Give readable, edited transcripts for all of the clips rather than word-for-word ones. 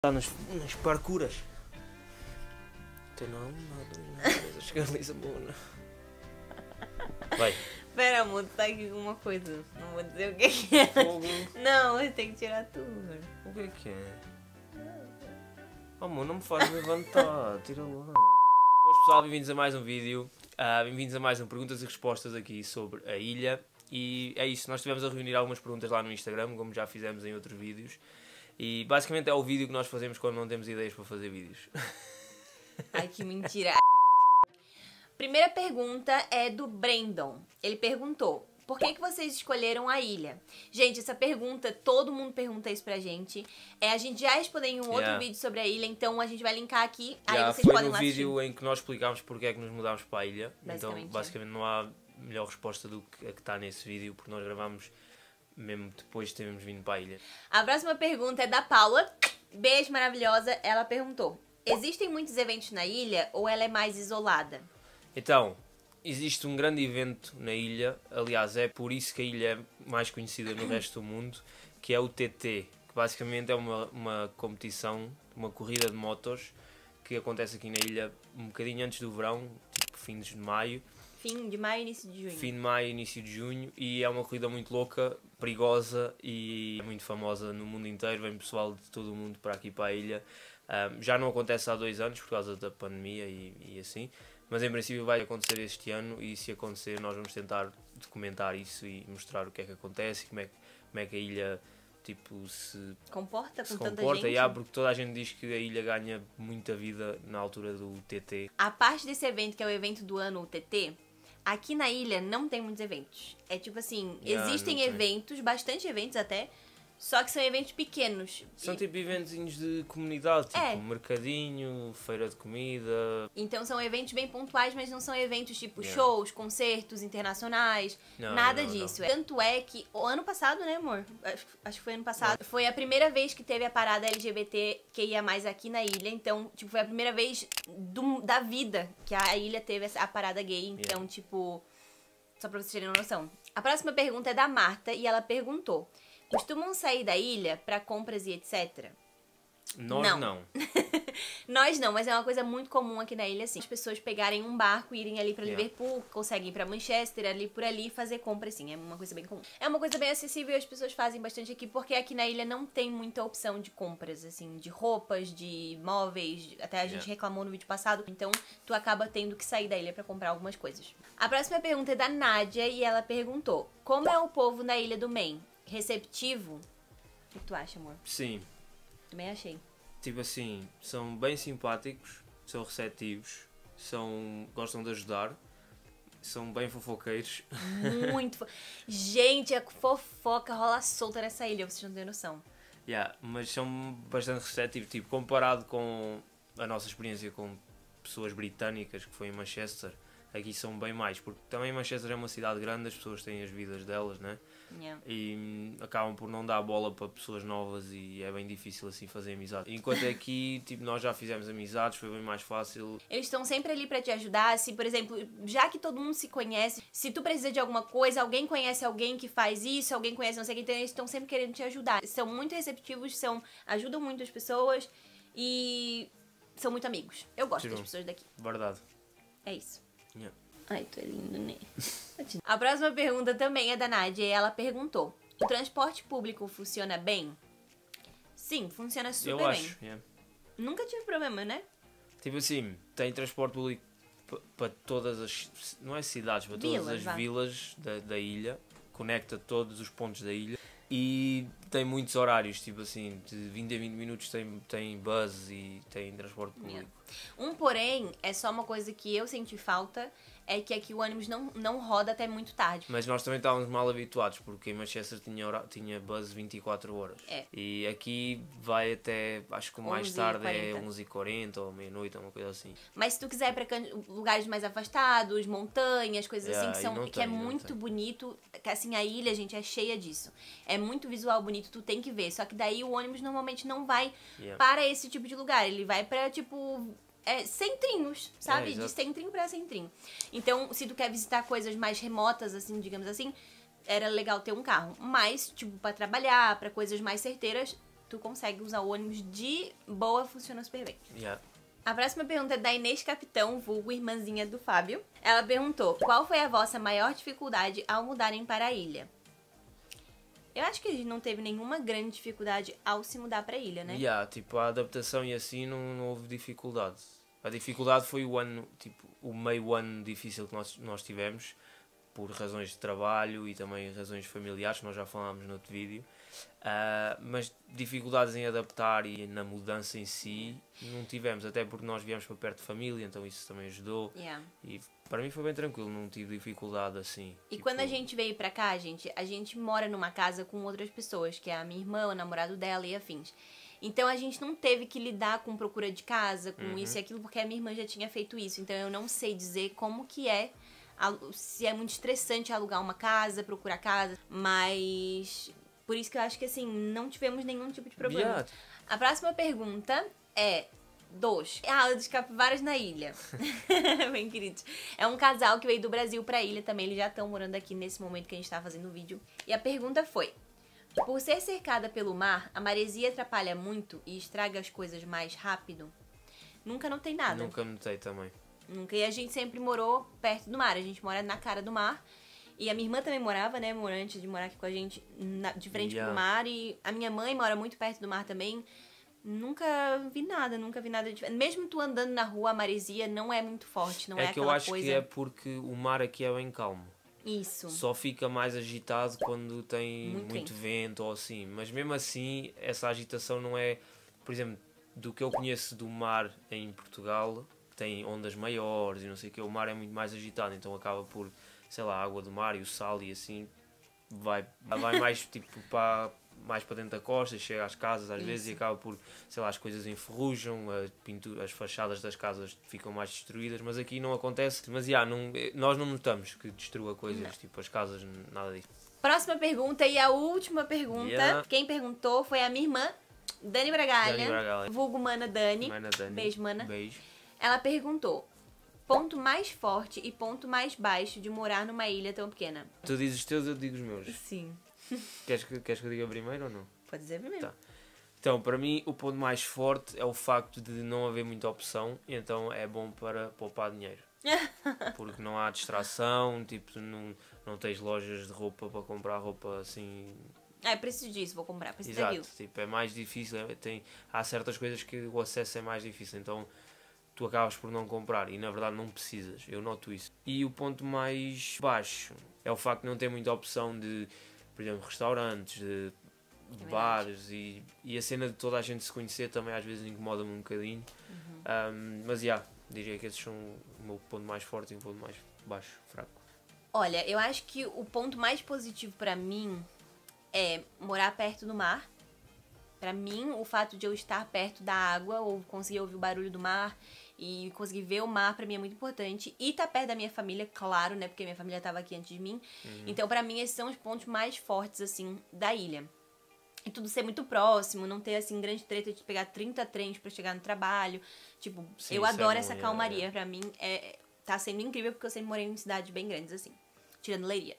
Está nas parcuras. Tem nome, nada, chegar ali Lisboa. Vai. Pera, amor, tá aqui com uma coisa. Não vou dizer o que é. Fogo. Não, você tem que tirar tudo. O que é? Oh, amor, não me faz levantar. Tira logo. Boas pessoal, bem-vindos a mais um vídeo. Bem-vindos a mais um perguntas e respostas aqui sobre a ilha. E é isso, nós estivemos a reunir algumas perguntas lá no Instagram, como já fizemos em outros vídeos. E basicamente é o vídeo que nós fazemos quando não temos ideias para fazer vídeos. Ai, que mentira. Primeira pergunta é do Brandon. Ele perguntou: por que vocês escolheram a ilha? Gente, essa pergunta, todo mundo pergunta isso pra gente. A gente já respondeu em um outro vídeo sobre a ilha, então a gente vai linkar aqui. Aí vocês podem lá assistir. Foi no vídeo em que nós explicámos porque é que nos mudámos para a ilha. Então, basicamente não há melhor resposta do que a que está nesse vídeo, porque nós gravámos mesmo depois de termos vindo para a ilha. A próxima pergunta é da Paula. Beijo, maravilhosa. Ela perguntou: existem muitos eventos na ilha ou ela é mais isolada? Então, existe um grande evento na ilha, aliás é por isso que a ilha é mais conhecida no resto do mundo, que é o TT, que basicamente é uma competição, uma corrida de motos que acontece aqui na ilha um bocadinho antes do verão, tipo fins de maio. Fim de maio, início de junho. Fim de maio, início de junho, e é uma corrida muito louca, perigosa e muito famosa no mundo inteiro. Vem pessoal de todo o mundo para aqui para a ilha. Já não acontece há 2 anos por causa da pandemia e assim, mas em princípio vai acontecer este ano, e se acontecer nós vamos tentar documentar isso e mostrar o que é que acontece e como é que a ilha tipo, se comporta com tanta gente. Porque toda a gente diz que a ilha ganha muita vida na altura do TT. A parte desse evento, que é o evento do ano, o TT, aqui na ilha não tem muitos eventos. É tipo assim, existem eventos, bastante eventos até, só que são eventos pequenos. São tipo eventozinhos de comunidade, tipo mercadinho, feira de comida. Então são eventos bem pontuais, mas não são eventos tipo shows, concertos internacionais, nada disso. Tanto é que o ano passado, né, amor? Acho que foi ano passado. Foi a primeira vez que teve a parada LGBT que ia mais aqui na ilha. Então, tipo, foi a primeira vez da vida que a ilha teve a parada gay. Então, tipo, só pra vocês terem uma noção. A próxima pergunta é da Marta e ela perguntou: costumam sair da ilha pra compras e etc? Nós não. Nós não, mas é uma coisa muito comum aqui na ilha, assim. As pessoas pegarem um barco e irem ali pra Liverpool, conseguem ir pra Manchester, ali por ali, fazer compra, assim. É uma coisa bem comum. É uma coisa bem acessível e as pessoas fazem bastante aqui, porque aqui na ilha não tem muita opção de compras, assim, de roupas, de móveis. Até a gente reclamou no vídeo passado. Então, tu acaba tendo que sair da ilha pra comprar algumas coisas. A próxima pergunta é da Nádia e ela perguntou: como é o povo na ilha do Maine? Receptivo? O que tu acha, amor? Sim. Também achei. Tipo assim, são bem simpáticos, são receptivos, gostam de ajudar, são bem fofoqueiros. Muito Gente, a fofoca rola solta nessa ilha, vocês não têm noção. Mas são bastante receptivos, tipo, comparado com a nossa experiência com pessoas britânicas, que foi em Manchester, aqui são bem mais, porque também Manchester é uma cidade grande, as pessoas têm as vidas delas, né? E acabam por não dar bola para pessoas novas e é bem difícil assim fazer amizade. Enquanto aqui, tipo, nós já fizemos amizades, foi bem mais fácil. Eles estão sempre ali para te ajudar. Se, por exemplo, já que todo mundo se conhece, se tu precisa de alguma coisa, alguém conhece alguém que faz isso, alguém conhece não sei quem, então eles estão sempre querendo te ajudar. São muito receptivos, ajudam muito as pessoas e são muito amigos. Eu gosto das pessoas daqui. Verdade. É isso. Ai, tu é lindo, né? A próxima pergunta também é da Nádia e ela perguntou: o transporte público funciona bem? Sim, funciona super bem. Eu acho, Nunca tive problema, né? Tipo assim, tem transporte público para todas as, não é cidades, para todas as vilas da ilha, conecta todos os pontos da ilha e tem muitos horários, tipo assim, de 20 a 20 minutos tem bus e tem transporte público. Um porém, é só uma coisa que eu senti falta, é que aqui o ônibus não roda até muito tarde. Mas nós também estávamos mal habituados, porque em Manchester tinha bus 24 horas. E aqui vai até, acho que o mais tarde é 11h40 ou meia-noite, uma coisa assim. Mas se tu quiser ir para lugares mais afastados, montanhas, coisas assim, que é muito bonito, que assim, a ilha, gente, é cheia disso. É muito visual bonito, tu tem que ver. Só que daí o ônibus normalmente não vai para esse tipo de lugar. Ele vai para, tipo, centrinhos, sabe? De centrinho pra centrinho. Então, se tu quer visitar coisas mais remotas, assim, digamos assim, era legal ter um carro. Mas, tipo, pra trabalhar, pra coisas mais certeiras, tu consegue usar o ônibus de boa, funciona super bem. Yeah. A próxima pergunta é da Inês Capitão, vulgo irmãzinha do Fábio. Ela perguntou, qual foi a vossa maior dificuldade ao mudarem para a ilha? Eu acho que a gente não teve nenhuma grande dificuldade ao se mudar para a ilha, né? Yeah, tipo, a adaptação e assim não houve dificuldade. A dificuldade foi o ano, tipo, o meio ano difícil que nós tivemos, por razões de trabalho e também razões familiares, que nós já falámos no outro vídeo. Mas dificuldades em adaptar e na mudança em si não tivemos, até porque nós viemos para perto de família, então isso também ajudou. Yeah. E para mim foi bem tranquilo, não tive dificuldade assim. E quando a gente veio pra cá, a gente mora numa casa com outras pessoas, que é a minha irmã, o namorado dela e afins. Então a gente não teve que lidar com procura de casa, com isso e aquilo, porque a minha irmã já tinha feito isso. Então eu não sei dizer como que é, se é muito estressante alugar uma casa, procurar casa, mas por isso que eu acho que assim, não tivemos nenhum tipo de problema. Yeah. A próxima pergunta é... a aula dos capivaras na ilha. Bem queridos. É um casal que veio do Brasil pra ilha também. Eles já estão morando aqui nesse momento que a gente tá fazendo o vídeo. E a pergunta foi: por ser cercada pelo mar, a maresia atrapalha muito e estraga as coisas mais rápido? Nunca notei nada. Nunca notei também. Nunca. E a gente sempre morou perto do mar. A gente mora na cara do mar. E a minha irmã também morava, né? Antes de morar aqui com a gente, de frente pro mar. E a minha mãe mora muito perto do mar também. Nunca vi nada diferente. Mesmo tu andando na rua, a maresia não é muito forte, não é aquela coisa... É que eu acho que é porque o mar aqui é bem calmo. Isso. Só fica mais agitado quando tem Muito vento ou assim. Mas mesmo assim, essa agitação não é... Por exemplo, do que eu conheço do mar em Portugal, tem ondas maiores e não sei o que. O mar é muito mais agitado, então acaba por, sei lá, a água do mar e o sal e assim... Vai mais tipo mais para dentro da costa, chega às casas às vezes e acaba por, sei lá, as coisas enferrujam, as fachadas das casas ficam mais destruídas, mas aqui não acontece. Mas nós não notamos que destrua coisas, tipo as casas, nada disso. Próxima pergunta e a última pergunta. Yeah. Quem perguntou foi a minha irmã, Dani Bragalha. Vulgo Mana Dani. Beijo, Mana. Beijo. Ela perguntou: ponto mais forte e ponto mais baixo de morar numa ilha tão pequena? Tu dizes os teus, eu digo os meus. Sim. Queres que eu diga primeiro ou não? Pode dizer primeiro. Tá. Então, para mim, o ponto mais forte é o facto de não haver muita opção, então é bom para poupar dinheiro. Porque não há distração, tipo, não tens lojas de roupa para comprar roupa assim... Preciso disso, vou comprar, preciso Exato, daquilo. tipo, é mais difícil, há certas coisas que o acesso é mais difícil, então tu acabas por não comprar e na verdade não precisas, eu noto isso. E o ponto mais baixo é o facto de não ter muita opção de, por exemplo, restaurantes, de bares e a cena de toda a gente se conhecer também às vezes incomoda-me um bocadinho. Mas diria que esses são o meu ponto mais forte e o ponto mais baixo, fraco. Olha, eu acho que o ponto mais positivo pra mim é morar perto do mar. Pra mim, o fato de eu estar perto da água ou conseguir ouvir o barulho do mar e conseguir ver o mar, pra mim é muito importante. E tá perto da minha família, claro, né? Porque minha família tava aqui antes de mim. Então, pra mim, esses são os pontos mais fortes, assim, da ilha. E tudo ser muito próximo, não ter, assim, grande treta de pegar 30 trens pra chegar no trabalho. Tipo, sim, eu adoro essa calmaria. Pra mim, tá sendo incrível, porque eu sempre morei em cidades bem grandes, assim. Tirando Leiria.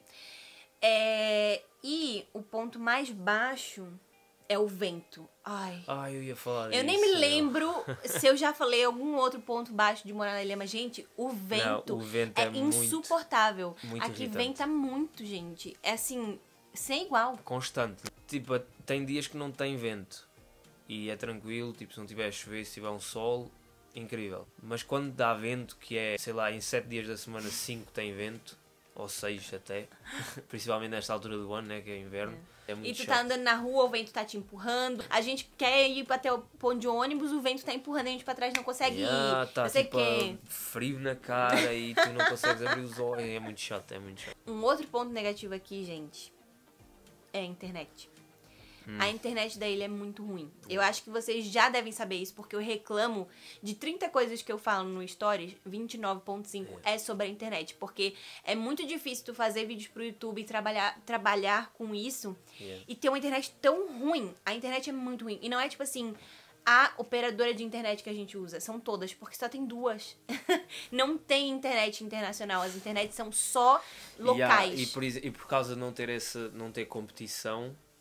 E o ponto mais baixo é o vento. Ai, eu ia falar eu nem me lembro se eu já falei algum outro ponto baixo de morar na ilha, mas, gente, o vento é insuportável. Muito aqui irritante. venta muito, gente. É assim, sem igual. Constante. Tipo, tem dias que não tem vento e é tranquilo, tipo, se não tiver a chover, se tiver um sol, incrível. Mas quando dá vento, que é, sei lá, em 7 dias da semana 5 tem vento, ou 6 até, principalmente nesta altura do ano, né, que é inverno. É muito e tu chato. tá andando na rua, o vento tá te empurrando. A gente quer ir até o ponto de ônibus, o vento tá empurrando a gente pra trás, não consegue ir. Tá tipo que... frio na cara e tu não consegues abrir os olhos. É muito chato, é muito chato. Um outro ponto negativo aqui, gente, é a internet. A internet da ilha é muito ruim. Eu acho que vocês já devem saber isso, porque eu reclamo de 30 coisas que eu falo no Stories, 29.5 é sobre a internet. Porque é muito difícil tu fazer vídeos pro YouTube e trabalhar com isso e ter uma internet tão ruim. A internet é muito ruim. E não é tipo assim, a operadora de internet que a gente usa. São todas, porque só tem 2. Não tem internet internacional. As internets são só locais. E por causa de não ter competição...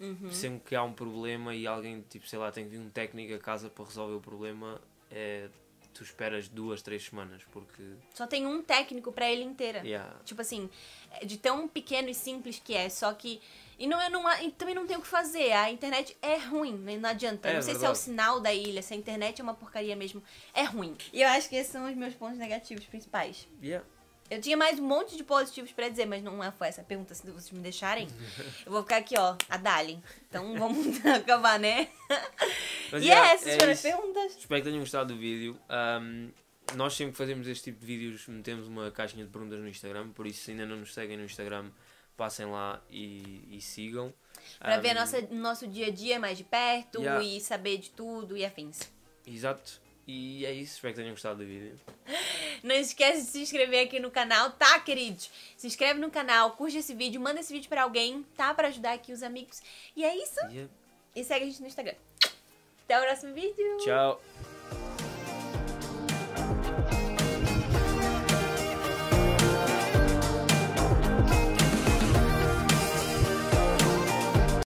Sempre que há um problema e alguém, tipo, sei lá, tem que vir um técnico a casa para resolver o problema, tu esperas 2, 3 semanas, porque... Só tem um técnico pra ele inteira. Yeah. Tipo assim, de tão pequeno e simples que é, só que... E e também não tem o que fazer, a internet é ruim, né? Não adianta. Não sei se é o sinal da ilha, se a internet é uma porcaria mesmo, é ruim. E eu acho que esses são os meus pontos negativos principais. Yeah. Eu tinha mais um monte de positivos pra dizer, mas não foi essa a pergunta, se vocês me deixarem. Eu vou ficar aqui, ó, a Dali. Então vamos acabar, né? Mas, Essas foram as perguntas. Espero que tenham gostado do vídeo. Nós sempre que fazemos este tipo de vídeos metemos uma caixinha de perguntas no Instagram, por isso se ainda não nos seguem no Instagram, passem lá e sigam. Pra ver nosso dia a dia mais de perto e saber de tudo e afins. Exato. E é isso, espero que tenham gostado do vídeo. Não esquece de se inscrever aqui no canal, tá, queridos? Se inscreve no canal, curte esse vídeo, manda esse vídeo pra alguém, tá? Pra ajudar aqui os amigos. E é isso. E segue a gente no Instagram. Até o próximo vídeo. Tchau.